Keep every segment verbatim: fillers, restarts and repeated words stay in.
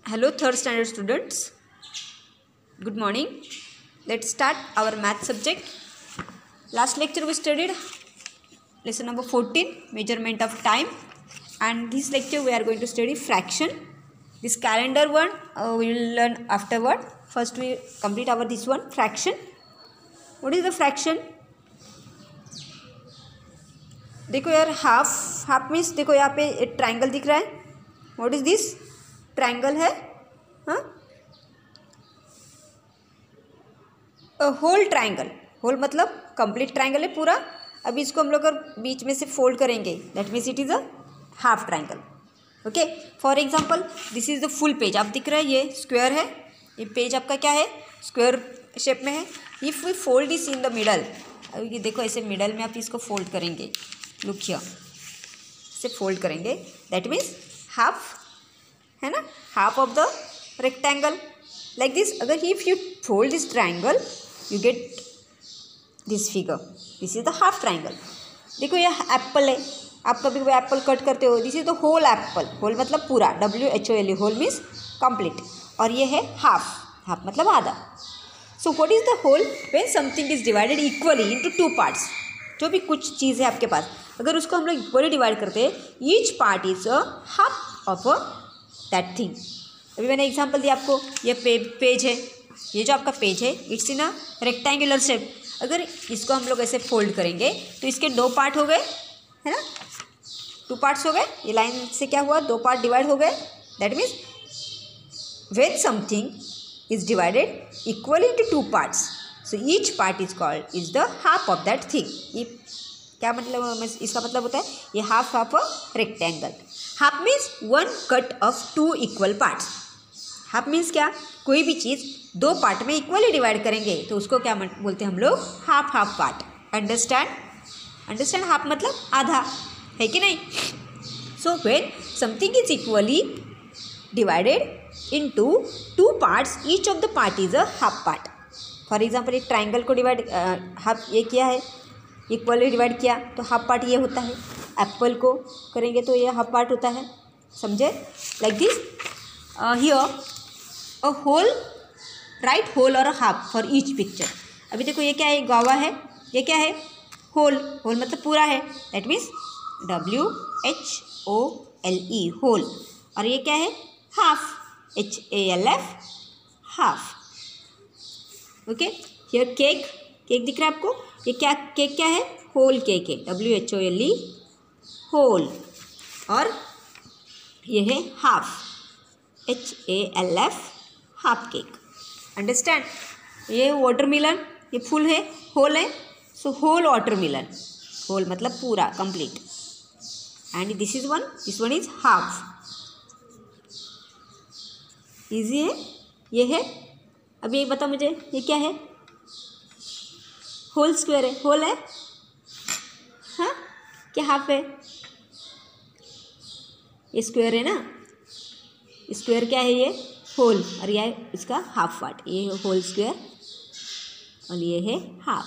Hello third standard students, good morning. Let's start our math subject. Last lecture we studied lesson number fourteen, measurement of time, and this lecture we are going to study fraction. This calendar one uh, we will learn afterward. First we complete our this one, fraction. What is the fraction? देखो यार, half half means देखो यहाँ पे एक triangle दिख रहा है. What is this? Triangle है. हाँ, होल ट्राइंगल. होल मतलब कंप्लीट ट्राइंगल है पूरा. अभी इसको हम लोग अगर बीच में से फोल्ड करेंगे, that means it is a half triangle. Okay, for example this is the full page. आप दिख रहा है ये स्क्वायर है. ये पेज आपका क्या है? स्क्वायर शेप में है. If we fold is in the middle, अभी देखो ऐसे मिडल में आप इसको फोल्ड करेंगे. लुक हियर, से फोल्ड करेंगे, दैट मीन्स हाफ है ना, half of the rectangle like this. अगर if you fold this triangle you get this figure. This is the half triangle. देखो ये एप्पल है. आप कभी कभी एप्पल कट करते हो. This is the whole apple. Whole मतलब पूरा, W H O L E, whole means complete. और ये है हाफ. हाफ मतलब आधा. So what is the whole? When something is divided equally into two parts. जो भी कुछ चीज़ है आपके पास, अगर उसको हम लोग इक्वली डिवाइड करते हैं, each part is a half of a that thing. अभी मैंने एग्जांपल दिया आपको. ये पे, पेज है. ये जो आपका पेज है it's in a rectangular shape. अगर इसको हम लोग ऐसे फोल्ड करेंगे तो इसके दो पार्ट हो गए, है ना, टू पार्ट्स हो गए. ये लाइन से क्या हुआ? दो पार्ट डिवाइड हो गए. That means when something is divided equally into two parts, so each part is called is the half of that thing. ये क्या मतलब? इसका मतलब होता है ये half of a rectangle. Half means one cut of two equal parts. Half means क्या? कोई भी चीज़ दो पार्ट में इक्वली डिवाइड करेंगे तो उसको क्या बोलते हैं हम लोग? Half half part. Understand? Understand? Half मतलब आधा, है कि नहीं? So when something is equally divided into two parts, each of the part is a half part. For example एक ट्राइंगल को डिवाइड हाफ ये किया है, इक्वली डिवाइड किया तो हाफ पार्ट ये होता है. एप्पल को करेंगे तो ये हाफ पार्ट होता है. समझे? Like this here a whole, right whole और a half for each picture. अभी देखो ये क्या है? गावा है. ये क्या है? होल. होल मतलब पूरा है. That means W H O L E, whole. और ये क्या है? Half, H A L F, half. Okay, here cake. Cake दिख रहा है आपको? ये क्या केक क्या है? होल केक है. W H O L E, whole. और ये है half, H A L F, half cake. Understand? ये वाटरमेलन, ये फुल है, होल है. So whole watermelon. होल मतलब पूरा, complete. And this is one, this one is half. Easy है. ये है. अभी ये बताओ मुझे, ये क्या है? होल स्क्वायर है. होल है, हाँ, क्या हाफ है? ये स्क्वायर है ना. स्क्वायर क्या है? ये होल. और ये है इसका हाफ पार्ट. ये होल स्क्वायर और ये है half.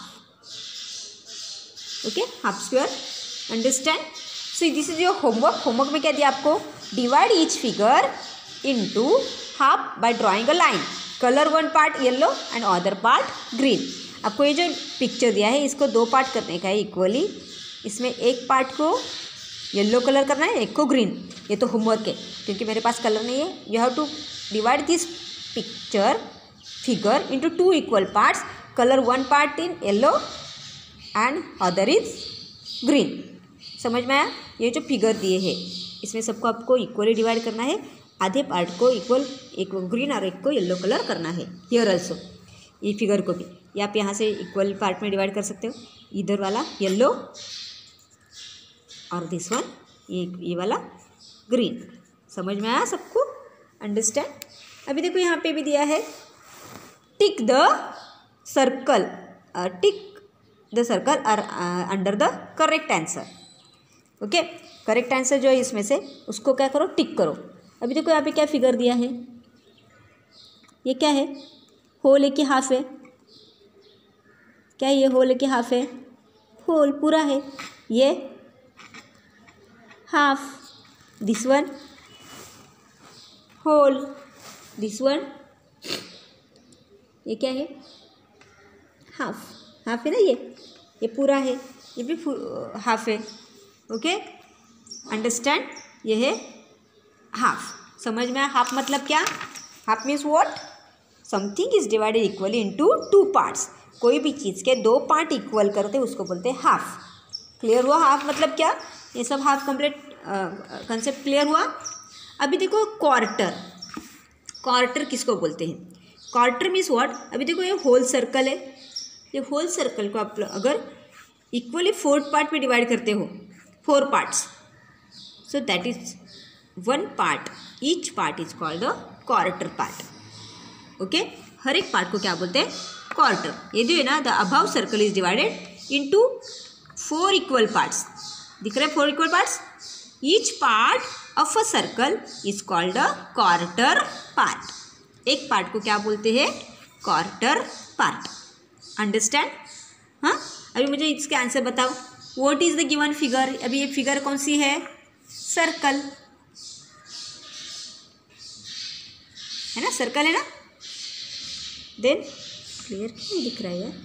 Okay, half square. Understand? So this is your homework. Homework में क्या दिया आपको? Divide each figure into half by drawing a line. Colour one part yellow and other part green. आपको ये जो पिक्चर दिया है इसको दो पार्ट करने का है इक्वली. इसमें एक पार्ट को येलो कलर करना है, एक को ग्रीन. ये तो होमवर्क है क्योंकि मेरे पास कलर नहीं है. You have to divide this picture figure into two equal parts. Colour one part in yellow and other is green. समझ में आया? ये जो फिगर दिए है इसमें सबको आपको इक्वली डिवाइड करना है. आधे पार्ट को इक्वल, एक को ग्रीन और एक को येलो कलर करना है. हियर ऑल्सो ये फिगर को भी ये आप यहाँ से इक्वल पार्ट में डिवाइड कर सकते हो. इधर वाला येलो और दिस वन, ये ये वाला ग्रीन. समझ में आया सबको? अंडरस्टैंड? अभी देखो यहाँ पे भी दिया है, tick the circle, tick the circle और under the correct answer. Okay, correct answer जो है इसमें से उसको क्या करो? टिक करो. अभी देखो यहाँ पे क्या फिगर दिया है? ये क्या है? होल है कि हाफ है? क्या है ये? होल है कि हाफ है? होल पूरा है. ये half. This one whole. This one, ये क्या है, हाफ, हाफ है ना, ये ये पूरा है, ये भी हाफ है। ओके, अंडरस्टैंड, ये है हाफ। समझ में आया हाफ मतलब क्या? Half means what? Something is divided equally into two parts. कोई भी चीज़ के दो पार्ट इक्वल करते उसको बोलते हैं हाफ। क्लियर हुआ हाफ मतलब क्या? ये सब हाफ कंप्लीट कंसेप्ट क्लियर हुआ। अभी देखो क्वार्टर, क्वार्टर किसको बोलते हैं? Quarter means what? अभी देखो ये होल सर्कल है, ये होल सर्कल को आप अगर इक्वली फोर पार्ट में डिवाइड करते हो, four parts, so that is one part, each part is called the quarter part. Okay, हर एक पार्ट को क्या बोलते हैं? क्वार्टर। ये जो है ना, the above circle is divided into four equal parts. दिख रहे four equal parts? Each part of a circle is called a quarter part. एक पार्ट को क्या बोलते हैं? Quarter part. अंडरस्टैंड? हाँ, अभी मुझे इसके आंसर बताओ। What is the given figure? अभी ये फिगर कौन सी है? सर्कल है ना, सर्कल है ना। देन क्लियर क्यों दिख रहा है यार?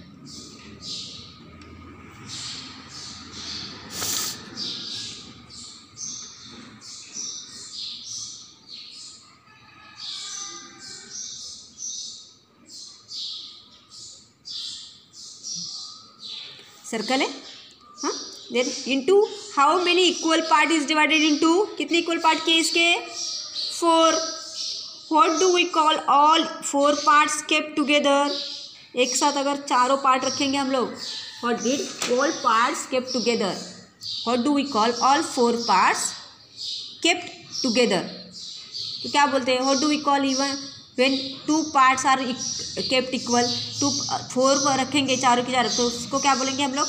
सर्कल है, हाँ। Then into how many equal part is divided into, कितने इक्वल पार्ट के इसके? Four. What do we call all four parts kept together? एक साथ अगर चारों पार्ट रखेंगे हम लोग, what did all parts kept together? What do we call all four parts kept together? तो क्या बोलते हैं? What do we call even when two parts are kept equal? Two four रखेंगे चारों के चारों, तो उसको क्या बोलेंगे हम लोग?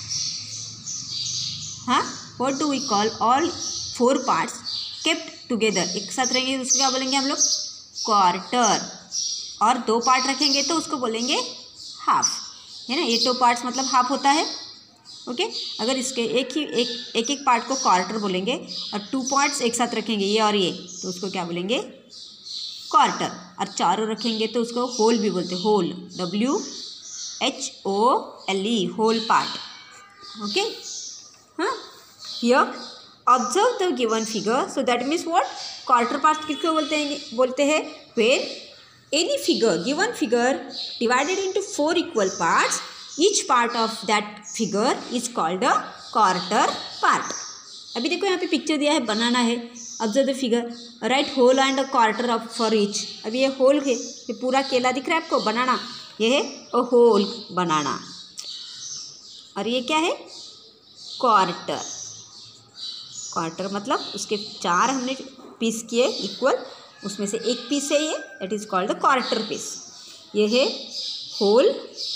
हाँ, what do we call all four parts kept together? एक साथ रहेंगे उसको क्या बोलेंगे हम लोग? क्वार्टर। और दो पार्ट रखेंगे तो उसको बोलेंगे हाफ, है ना। ये टू पार्ट्स मतलब हाफ होता है। ओके, अगर इसके एक ही एक एक एक पार्ट को क्वार्टर बोलेंगे और टू पार्ट्स एक साथ रखेंगे, ये और ये, तो उसको क्या बोलेंगे? क्वार्टर। और चारों रखेंगे तो उसको होल भी बोलते हैं, whole, W H O L E, whole part. Okay, हाँ। Here observe the given figure, so that means what? Quarter part किसको बोलते हैं? बोलते हैं where any figure, given figure divided into four equal parts, each part of that figure is called a quarter part. अभी देखो यहाँ पे picture दिया है, बनाना है। Observe the figure, right whole and a quarter of for each. अभी ये होल है, ये पूरा केला दिख रहा है आपको, बनाना, ये है अ होल बनाना, और ये क्या है? क्वार्टर। क्वार्टर मतलब उसके चार हमने पीस किए इक्वल, उसमें से एक पीस है ये, that is called the quarter piece. ये है होल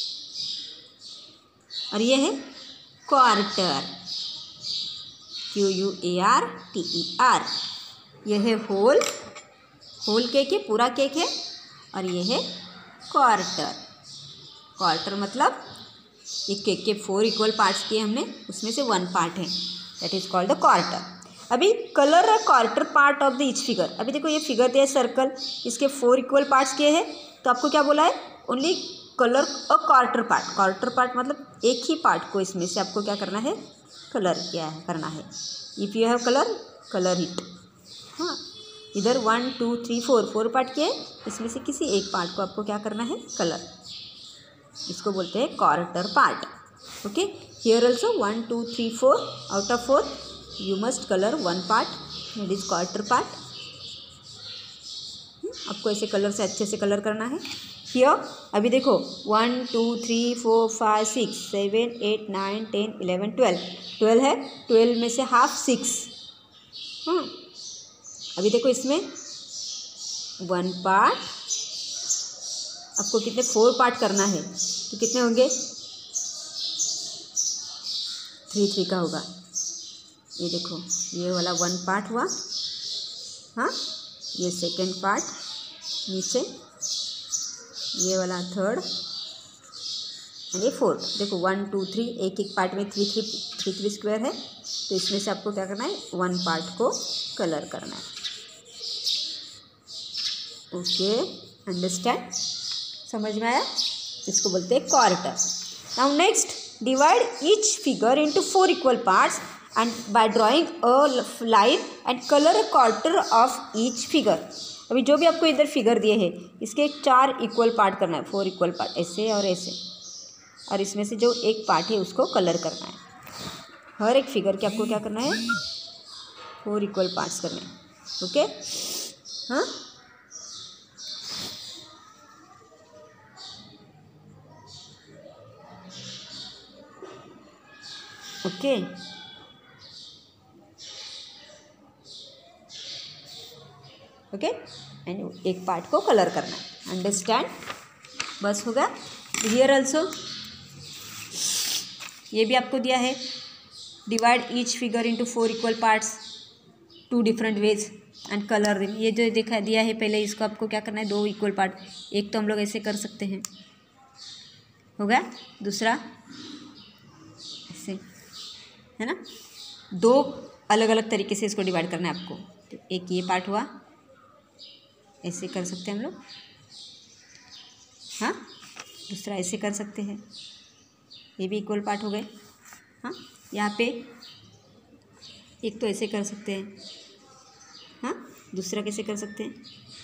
और ये है quarter, Q U A R T E R. ये है होल, होल केक है, पूरा केक है, और ये है क्वार्टर। क्वार्टर मतलब ये केक के फोर इक्वल पार्ट्स किए हमने, उसमें से वन पार्ट है, that is called the quarter. अभी colour a quarter part of the each figure. अभी देखो ये फिगर दिया है सर्कल, इसके फोर इक्वल पार्ट्स किए हैं, तो आपको क्या बोला है? Only colour a quarter part. Quarter part मतलब एक ही पार्ट को इसमें से आपको क्या करना है? कलर क्या है करना है। If you have colour, colour it. हाँ, इधर one two three four four part किए, इसमें से किसी एक पार्ट को आपको क्या करना है? कलर। इसको बोलते हैं quarter part. Okay, here also one two three four, out of four you must color one part, that is quarter part। आपको ऐसे कलर से अच्छे से कलर करना है। हियर अभी देखो one two three four five six seven eight nine ten eleven twelve, twelve है, ट्वेल्व में से हाफ सिक्स। हाँ, अभी देखो इसमें वन पार्ट, आपको कितने फोर पार्ट करना है, तो कितने होंगे? थ्री थ्री का होगा। ये देखो ये वाला वन पार्ट हुआ, हाँ, ये सेकंड पार्ट नीचे, ये वाला थर्ड, एंड ये फोर्थ। देखो वन टू थ्री, एक एक पार्ट में three three three three square है, तो इसमें से आपको क्या करना है? वन पार्ट को कलर करना है। ओके, अंडरस्टैंड, समझ में आया? इसको बोलते हैं quarter. Now next, divide each figure into four equal parts and by drawing a line and colour a quarter of each figure. अभी जो भी आपको इधर फिगर दिए हैं इसके चार इक्वल पार्ट करना है, फोर इक्वल पार्ट, ऐसे और ऐसे, और इसमें से जो एक पार्ट है उसको कलर करना है। हर एक फिगर के आपको क्या करना है, फोर इक्वल पार्ट्स करने हैं। ओके, हाँ, ओके, ओके, एंड एक पार्ट को कलर करना है। अंडरस्टैंड? बस होगा। हियर ऑल्सो ये भी आपको दिया है, divide each figure into four equal parts, two different ways and colour them. ये जो देखा दिया है पहले, इसको आपको क्या करना है, दो इक्वल पार्ट, एक तो हम लोग ऐसे कर सकते हैं, होगा, दूसरा ऐसे, है ना। दो अलग अलग तरीके से इसको डिवाइड करना है आपको। तो एक ये पार्ट हुआ, ऐसे कर सकते हैं हम लोग, हाँ, दूसरा ऐसे कर सकते हैं, ये भी इक्वल पार्ट हो गए। हाँ, यहाँ पे एक तो ऐसे कर सकते हैं, हाँ, दूसरा कैसे कर सकते हैं,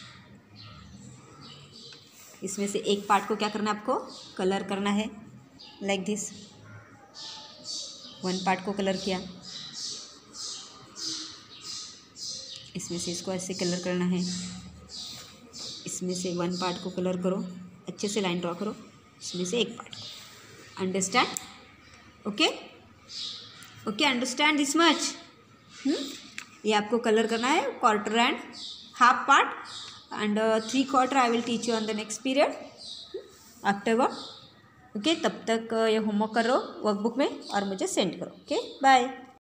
इसमें से एक पार्ट को क्या करना है आपको, कलर करना है, लाइक दिस। वन पार्ट को कलर किया, इसमें से इसको ऐसे कलर करना है, इसमें से वन पार्ट को कलर करो, अच्छे से लाइन ड्रॉ करो, इसमें से एक पार्ट को। Understand? Okay, okay, understand this much. ये आपको कलर करना है, quarter and half part and three quarter I will teach you on the next period afterward. Okay, तब तक ये होमवर्क करो वर्कबुक में और मुझे सेंड करो। Okay, bye.